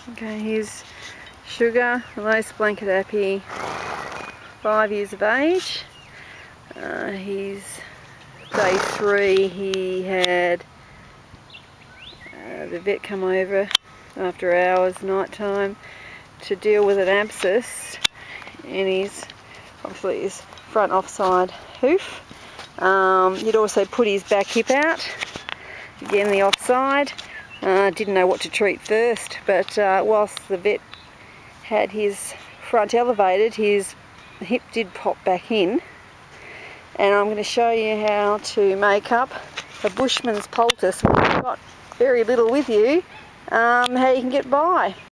Okay, here's Sugar, a lace blanket appy, 5 years of age. He's day 3. He had the vet come over after hours, night time, to deal with an abscess in his, obviously his front offside hoof. He'd also put his back hip out, again the offside. Didn't know what to treat first, but whilst the vet had his front elevated, his hip did pop back in. And I'm going to show you how to make up a bushman's poultice when you've got very little with you, how you can get by.